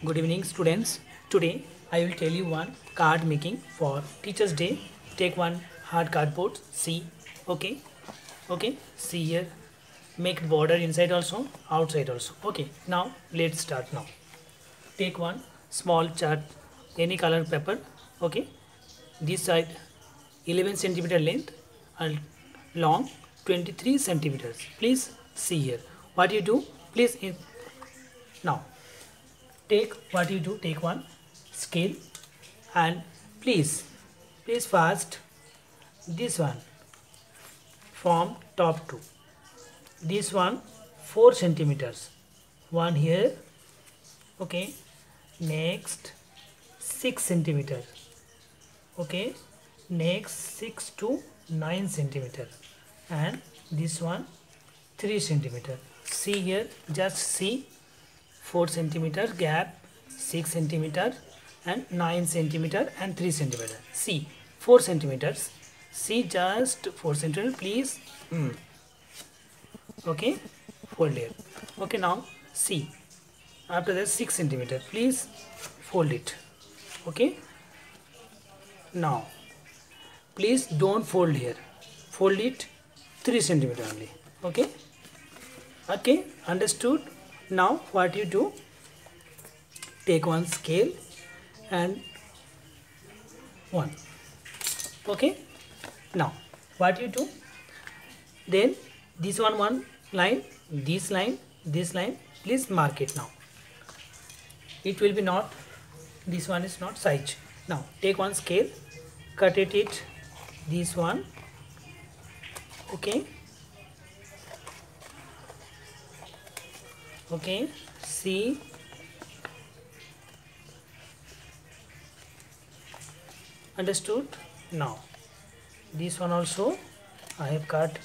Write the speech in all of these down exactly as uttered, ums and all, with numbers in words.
Good evening students. Today I will tell you one card making for Teachers Day. Take one hard cardboard. See, okay, okay. See here. Make border inside also, outside also. Okay. Now let's start now. Take one small chart, any color paper. Okay. This side eleven centimeter length and long twenty-three centimeters. Please see here. What you do? Please in, now take what you do, take one scale and please please fast this one from top to this one four centimeters, one here, okay, next six centimeters, okay, next six to nine centimeter, and this one three centimeter. See here, just see four centimeter gap, six centimeter and nine centimeter and three centimeter. See four centimeters. See just four centimeter, please. Mm. Okay, fold it. Okay, now see after that six centimeter. Please fold it. Okay. Now please don't fold here. Fold it three centimeter only. Okay. Okay, understood. Now what you do, take one scale and one, okay. Now what you do, then this one one line, this line, this line, please mark it. Now it will be not, this one is not size. Now take one scale, cut it, it this one, okay, okay. See, understood. Now this one also I have cut.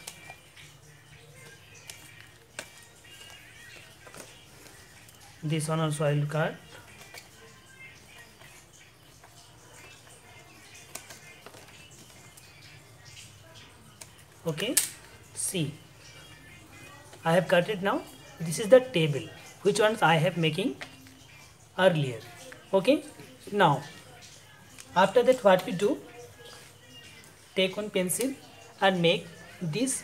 This one also I will cut. Okay, see, I have cut it. Now this is the table which ones I have making earlier. Okay, now after that what we do, take one pencil and make this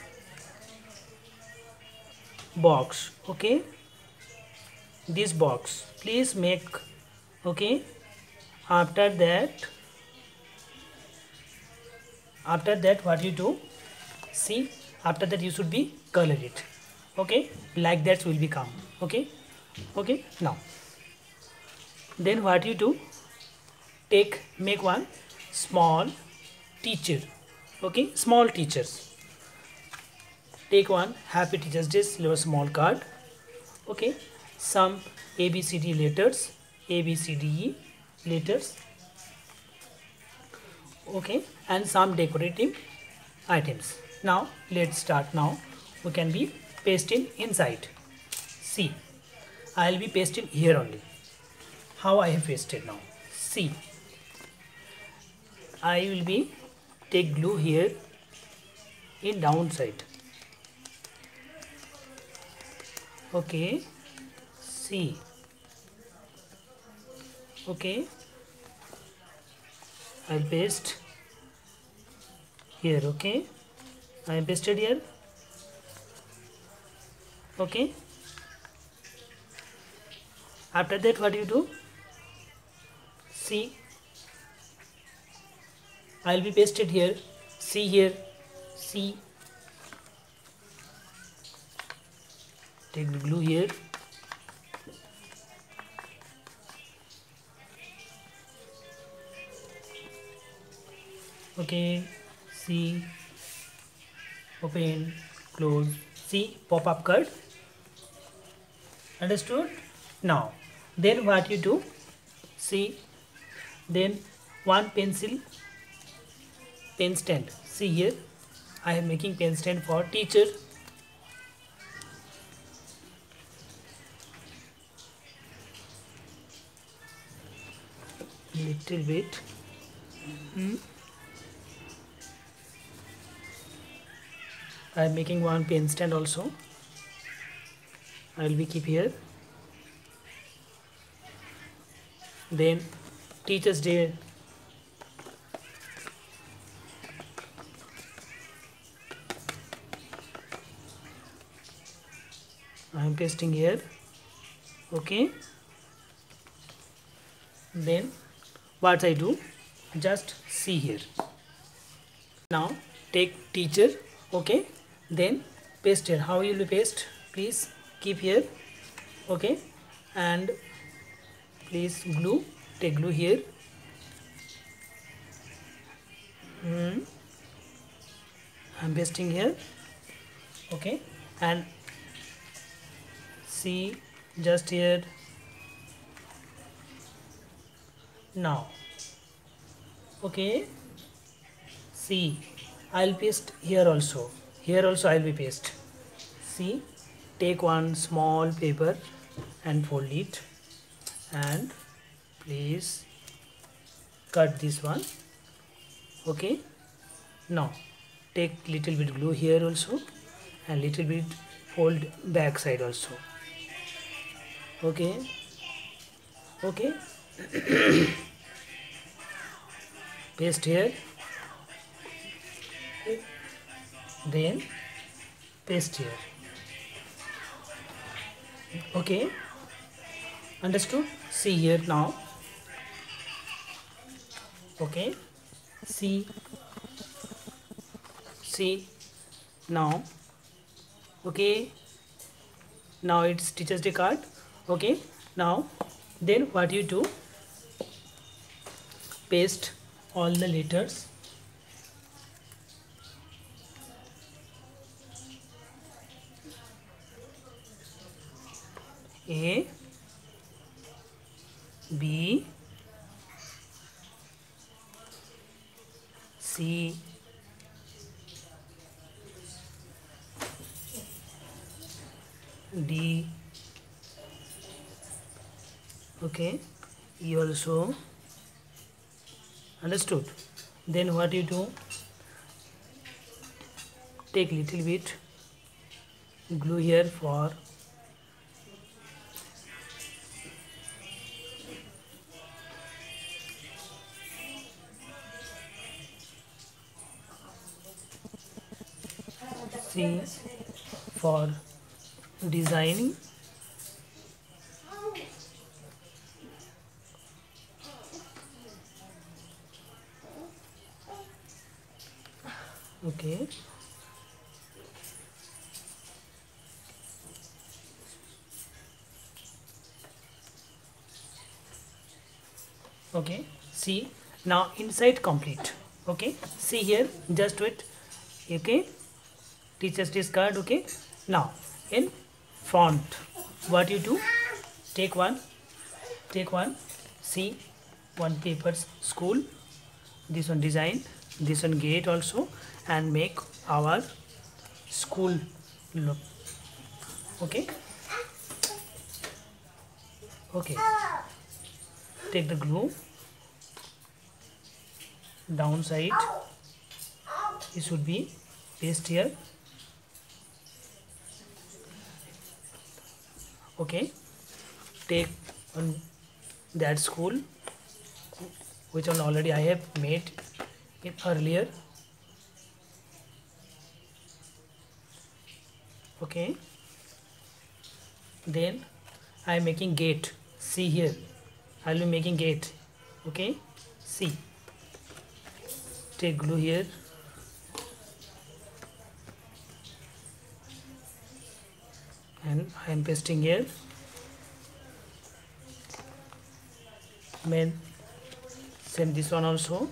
box. Okay, this box please make. Okay, after that after that what you do, see, after that you should be color it. Okay, like that will become. Okay, okay. Now then what you do, take make one small teacher. Okay, small teachers. Take one happy teachers day silver small card. Okay, some A B C D letters, A B C D E letters, okay, and some decorative items. Now let's start. Now we can be pasting inside. See, I will be pasting here only. How I have pasted now? See, I will be take glue here in downside. Okay, see, okay, I'll paste here. Okay, I am pasted here. Okay, after that what you do, see, I'll be pasted here. See here, see, take the glue here. Okay, see, open, close. See, pop-up card. Understood? Now then what you do, see, then one pencil pen stand. See here, I am making pen stand for teacher. Little bit. Hmm. I am making one pen stand also. I will be keep here. then Teachers Day, I am pasting here. Okay, then what I do, just see here. Now take teacher. Okay, then paste here. How you will paste? Please keep here. Okay, and please glue, take glue here. hmm. I'm pasting here. Okay, and see just here. Now okay, see, I'll paste here also. Here also I'll be paste. See, take one small paper and fold it, and please cut this one. Okay, now take little bit glue here also, and little bit fold back side also. Okay, okay, paste here, then paste here. Okay, understood? See here now. Okay, see, see now. Okay, now it's Teachers Day card. Okay, now then what you do, paste all the letters. A, B, C, D. Okay, you also understood. Then what you do, take little bit glue here for C, for designing. Okay, okay, see, now inside complete. Okay, see here, just wait. Okay, Teachers Day card. Okay, now in front what you do, take one, take one, see, one papers school, this one design, this one gate also, and make our school look. Okay, okay, take the glue downside, it should be paste here. Okay, take on that school which one already I have made it earlier. Okay, then I am making gate. See here, I will be making gate. Okay, see, take glue here, and I am pasting here. Then send this one also.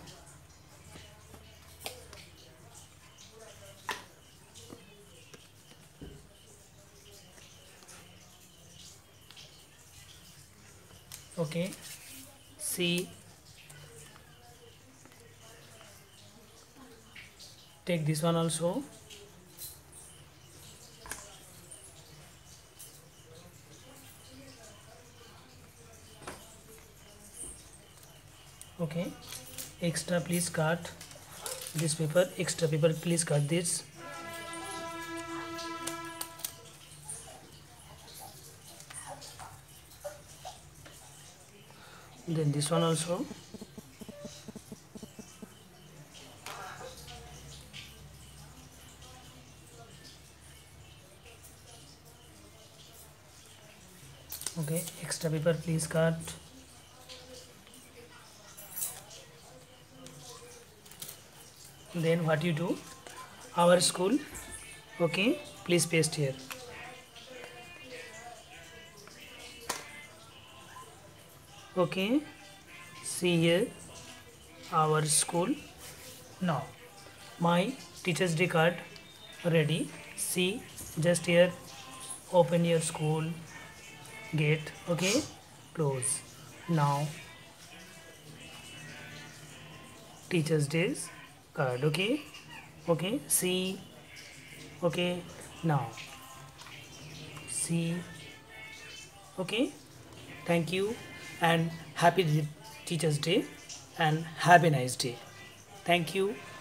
Okay, see, take this one also. Okay, extra please cut this paper, extra paper please cut this. then this one also. Okay, extra paper please cut. Then what you do, our school, okay, please paste here. Okay, see here our school. Now my teacher's day card ready. See, just here open your school gate. Okay, close. Now teacher's day's card. Okay, okay, see. Okay, now see. Okay, thank you and happy teacher's day and have a nice day. Thank you.